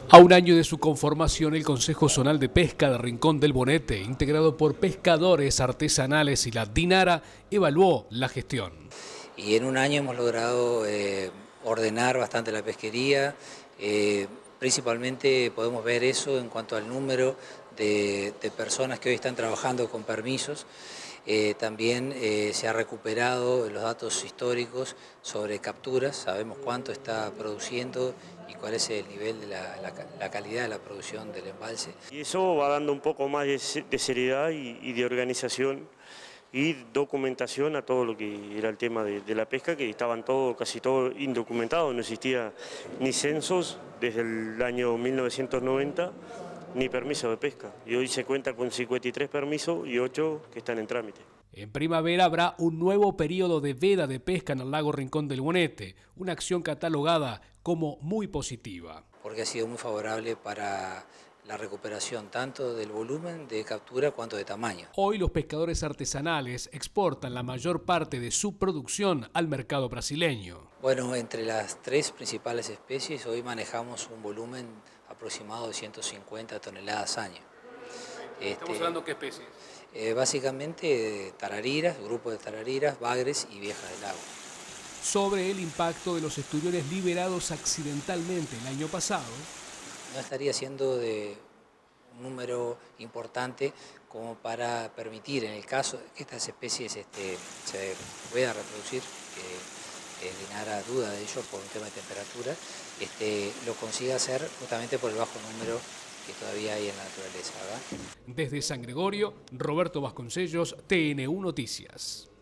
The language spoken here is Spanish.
A un año de su conformación, el Consejo Zonal de Pesca de Rincón del Bonete, integrado por pescadores artesanales y la DINARA, evaluó la gestión. Y en un año hemos logrado ordenar bastante la pesquería, principalmente podemos ver eso en cuanto al número de personas que hoy están trabajando con permisos. También se ha recuperado los datos históricos sobre capturas, sabemos cuánto está produciendo y cuál es el nivel de la calidad de la producción del embalse. Y eso va dando un poco más de seriedad y de organización y documentación a todo lo que era el tema de la pesca, que estaban casi todo indocumentado, no existía ni censos desde el año 1990, ni permiso de pesca. Y hoy se cuenta con 53 permisos y 8 que están en trámite. En primavera habrá un nuevo periodo de veda de pesca en el lago Rincón del Bonete, una acción catalogada como muy positiva. Porque ha sido muy favorable para la recuperación tanto del volumen de captura cuanto de tamaño. Hoy los pescadores artesanales exportan la mayor parte de su producción al mercado brasileño. Bueno, entre las tres principales especies hoy manejamos un volumen aproximado de 150 toneladas año. ¿Estamos hablando de qué especies? Básicamente tarariras, grupos de tarariras, bagres y viejas del lago. Sobre el impacto de los esturiones liberados accidentalmente el año pasado, no estaría siendo de un número importante como para permitir, en el caso de que estas especies se puedan reproducir, DINARA duda de ello por un tema de temperatura, lo consiga hacer justamente por el bajo número que todavía hay en la naturaleza, ¿verdad? Desde San Gregorio, Roberto Vasconcellos, TN1 Noticias.